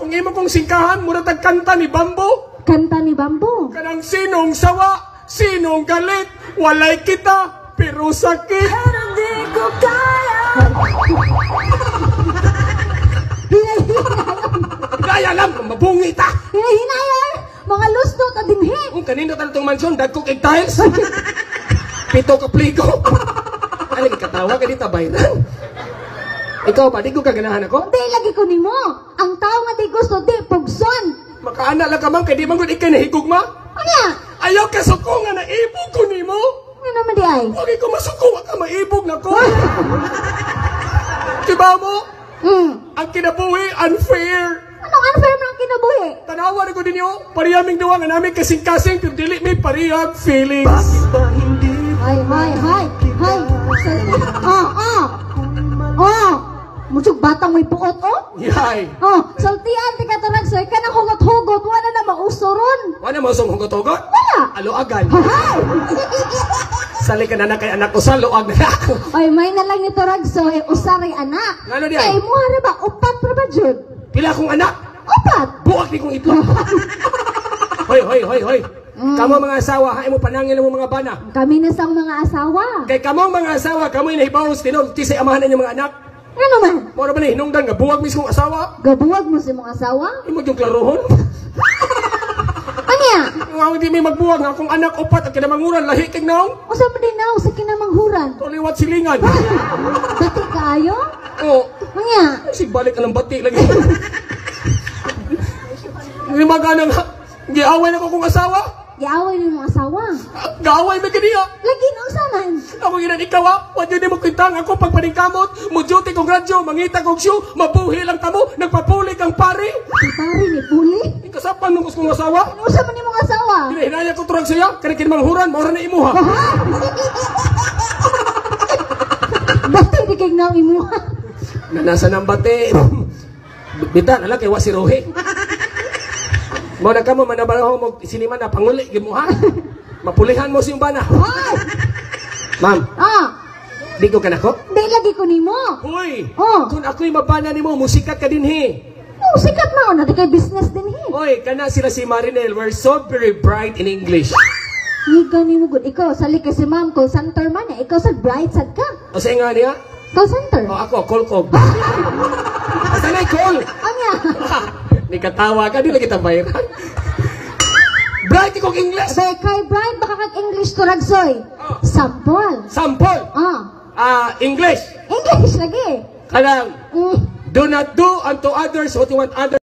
kung imo kong singkahan, mura tagkanta ni Bambo. Kanta ni Bambo. Kanang sinong sawa, sinong galit, walay kita, pero sakit. Pero di ko kaya. Kaya lang, mabungi ta. Hinahinayar. Mga lusto ta dinhi. Kung kanino ta itong mansyon, dagko kay tiles. Pito ka pligo. Ano katawa ka dito, bayran? Ikaw ba, di ko kaganahan ako? Di lagi ko nimo. Ang tao nga di gusto, di pugson. Makaana lang ka man, kaya di man gud ikay nahigugma. Ano? Ayaw ka suko nga naibog ko nimo. Ano naman di ay? Huwag ko masuko, wag ka maibog na ko. Diba mo? Ang kinabuhi, unfair. Anong unfair mo ang kinabuhi? Tanawa na ko din yun. Pariyaming duwa nga namin kasing-kasing, pero dili may pariyang feelings. Hay. Mutsog batang may puot, oh. Yay. Saltian, tika taragsoy, ka nang hugot-hugot, wala na mausuron. Wala mo song hugot-hugot? Wala. Aloagan. Hay! Sali ka na kay anak ko sa loag na ako. Ay, may na lang nito ragsoy, usaray anak. Ngano di ay? Ay, muhara ba? Upat pa ba, Jud? Pila akong anak? Upat. Buwak ni kong itlog. Hoy. Kamo mga asawa, hain mo panangin mo mga bana. Kami na sang mga asawa. Kay kamong mga asawa, kamo'y nahibaw sa tinol, tisay amahan na mga anak. Ano man? Mora ba na hinungdan nga buwag mismong asawa? Gabuwag mo si mong asawa? Imo yung klarohon? Anya? Nga hindi may magbuwag nga akong anak upat at kinamanguran lahi kay naong. Usa mo din na sa kinamanghuran. Tuliwat silingan. Dati kaayo? Oo. Anya? Sigbalik ka ng bati lagi. Hindi magana nga. Giaway na ko kong asawa. Giaway ni mong asawa. Gaaway may kaniya. Lagi na usanan. Ako ginan ikaw ha. Wad yun mo kwintang ako pagpaningkamot. Mudyuti kong radyo, mangita kong show. Mabuhi lang kamo. Nagpapulik ang pari. Si pare ni Puli. Ikasapan nung kong asawa. Ano usa man ni mong asawa? Hinahinaya ko turag siya. Kanikin manghuran. Maura na imuha. Bati di kay naw imo. Nasa ng bate. Bita, nala kay wasirohe. Mo na ka mo, manabaraho mo, siniman na panguli, gimuha. Mapulihan mo siyong bana. Hoy! Ma'am, di ko ka na ko? Di lagi ko nimo. Hoy! Oh. Kung ako'y mabana ni mo, musikat ka din he. Oh, sikat na na di kay business din hi. Hoy, kana sila si Marinel, we're so very bright in English. Niga nimo gud ikaw sali kay si ma'am call center man eh. Ikaw sa bright sad ka. O sa nga niya? Call center. O ako, kolkob. Asa na'y call? Anya? Ni katawa ka, di lagi tambayaran. Bright ikong English. Say kay bright baka kag English to ragsoy. Sample. Sample. English. English lagi. Kanang, do not do unto others what you want others